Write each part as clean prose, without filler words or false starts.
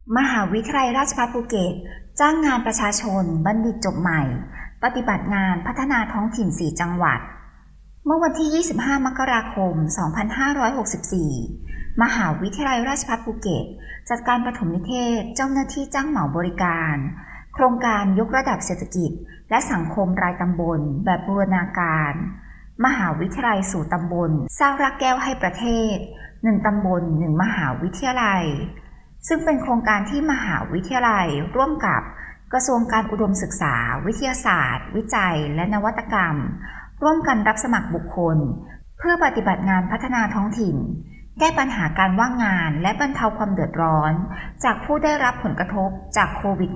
มหาวิทยาลัยราชภัฏภูเก็ตจ้างงานประชาชนบัณฑิตจบใหม่ปฏิบัติงานพัฒนาท้องถิ่น4จังหวัดเมื่อวันที่ 25 มกราคม 2564 มหาวิทยาลัยราชภัฏภูเก็ตจัดการปฐมนิเทศเจ้าหน้าที่จ้างเหมาบริการโครงการยกระดับเศรษฐกิจและสังคมรายตำบลแบบบูรณาการมหาวิทยาลัยสู่ตำบลสร้างรากแก้วให้ประเทศ1ตำบล1มหาวิทยาลัยซึ่งเป็นโครงการที่มหาวิทยาลัยร่วมกับกระทรวงการอุดมศึกษาวิทยาศาสตร์วิจัยและนวัตกรรมร่วมกันรับสมัครบุคคลเพื่อปฏิบัติงานพัฒนาท้องถิ่นแก้ปัญหาการว่างงานและบรรเทาความเดือดร้อนจากผู้ได้รับผลกระทบจากโควิด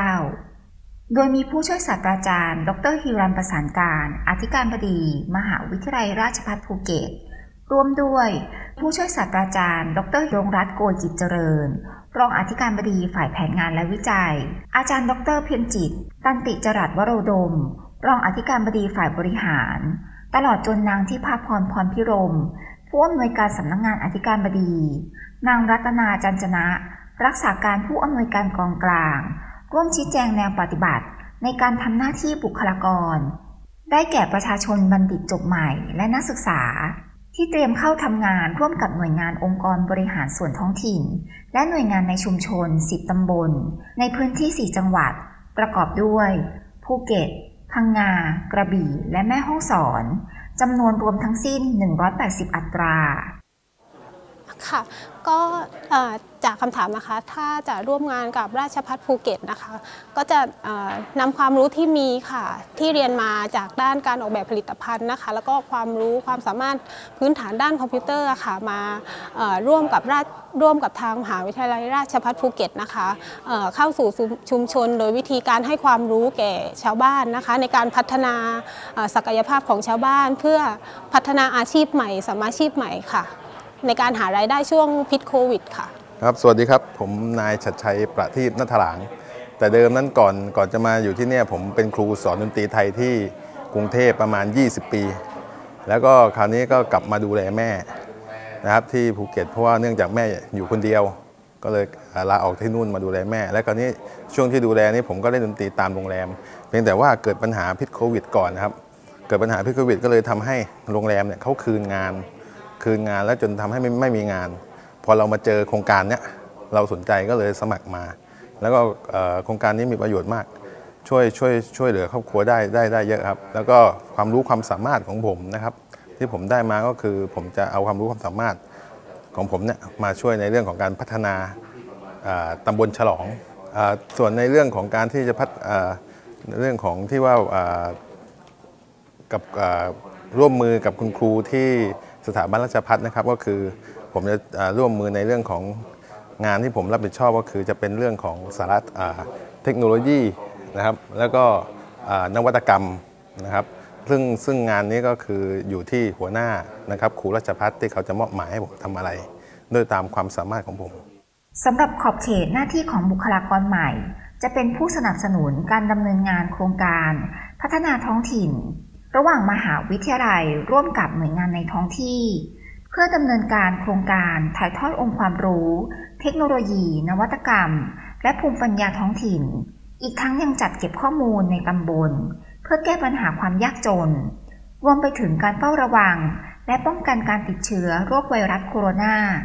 -19 โดยมีผู้ช่วยศาสตราจารย์ดร.ฮิรันประสานการอธิการบดีมหาวิทยาลัยราชภัฏภูเก็ตร่วมด้วยผู้ช่วยศาสตราจารย์ดร.ยงรัตน์โกยกิจเจริญรองอธิการบดีฝ่ายแผนงานและวิจัยอาจารย์ดร.เพียรจิตตันติจรัสวโรดมรองอธิการบดีฝ่ายบริหารตลอดจนนางทิพาพรพรพิรมผู้อำนวยการสำนักงานอธิการบดีนางรัตนาจันจนะรักษาการผู้อำนวยการกองกลางร่วมชี้แจงแนวปฏิบัติในการทำหน้าที่บุคลากรได้แก่ประชาชนบัณฑิตจบใหม่และนักศึกษาที่เตรียมเข้าทำงานร่วมกับหน่วยงานองค์กรบริหารส่วนท้องถิ่นและหน่วยงานในชุมชน10ตำบลในพื้นที่4จังหวัดประกอบด้วยภูเก็ตพังงากระบี่และแม่ฮ่องสอนจำนวนรวมทั้งสิ้น180อัตราค่ะก็จากคำถามนะคะถ้าจะร่วมงานกับราชภัฏภูเก็ตนะคะก็จะนำความรู้ที่มีค่ะที่เรียนมาจากด้านการออกแบบผลิตภัณฑ์นะคะแล้วก็ความรู้ความสามารถพื้นฐานด้านคอมพิวเตอร์ค่ะมาร่วมกับทางมหาวิทยาลัยราชภัฏภูเก็ตนะคะเข้าสู่ชุมชนโดยวิธีการให้ความรู้แก่ชาวบ้านนะคะในการพัฒนาศักยภาพของชาวบ้านเพื่อพัฒนาอาชีพใหม่สมมาชีพใหม่ค่ะในการหารายได้ช่วงพิษโควิดค่ะครับสวัสดีครับผมนายชัดชัยประทีปณัฐหลางแต่เดิมนั้นก่อนจะมาอยู่ที่นี่ผมเป็นครูสอนดนตรีไทยที่กรุงเทพประมาณ20ปีแล้วก็คราวนี้ก็กลับมาดูแลแม่นะครับที่ภูเก็ตเพราะว่าเนื่องจากแม่อยู่คนเดียวก็เลยลาออกที่นู่นมาดูแลแม่และคราวนี้ช่วงที่ดูแลนี้ผมก็เล่นดนตรีตามโรงแรมเพียงแต่ว่าเกิดปัญหาพิษโควิดก่อนนะครับเกิดปัญหาพิษโควิดก็เลยทำให้โรงแรมเนี่ยเขาคืนงานแล้วจนทำให้ไม่มีงานพอเรามาเจอโครงการเนี้ยเราสนใจก็เลยสมัครมาแล้วก็โครงการนี้มีประโยชน์มากช่วยเหลือครอบครัวได้เยอะครับแล้วก็ความรู้ความสามารถของผมนะครับที่ผมได้มาก็คือผมจะเอาความรู้ความสามารถของผมเนี่ยมาช่วยในเรื่องของการพัฒนาตำบลฉลองส่วนในเรื่องของการที่จะเรื่องของที่ว่ากับร่วมมือกับคุณครูที่สถาบันราชภัฏนะครับก็คือผมจะร่วมมือในเรื่องของงานที่ผมรับผิดชอบก็คือจะเป็นเรื่องของสาระเทคโนโลยีนะครับแล้วก็นวัตกรรมนะครับซึ่งงานนี้ก็คืออยู่ที่หัวหน้านะครับครูราชภัฏที่เขาจะมอบหมายให้ผมทำอะไรด้วยตามความสามารถของผมสำหรับขอบเขตหน้าที่ของบุคลากรใหม่จะเป็นผู้สนับสนุนการดำเนินงานโครงการพัฒนาท้องถิ่นระหว่างมหาวิทยาลัยร่วมกับหน่วยงานในท้องที่เพื่อดำเนินการโครงการถ่ายทอดองค์ความรู้เทคโนโลยีนวัตกรรมและภูมิปัญญาท้องถิ่นอีกทั้งยังจัดเก็บข้อมูลในตำบลเพื่อแก้ปัญหาความยากจนรวมไปถึงการเฝ้าระวังและป้องกันการติดเชื้อโรคไวรัสโคโรนา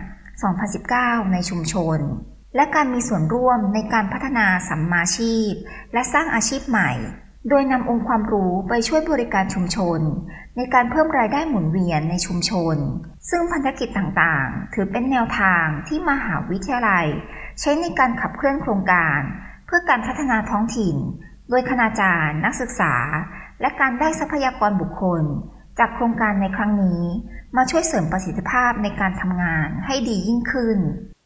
2019 ในชุมชนและการมีส่วนร่วมในการพัฒนาสัมมาชีพและสร้างอาชีพใหม่โดยนำองค์ความรู้ไปช่วยบริการชุมชนในการเพิ่มรายได้หมุนเวียนในชุมชนซึ่งพันธกิจต่างๆถือเป็นแนวทางที่มหาวิทยาลัยใช้ในการขับเคลื่อนโครงการเพื่อการพัฒนาท้องถิ่นโดยคณาจารย์นักศึกษาและการได้ทรัพยากรบุคคลจากโครงการในครั้งนี้มาช่วยเสริมประสิทธิภาพในการทำงานให้ดียิ่งขึ้น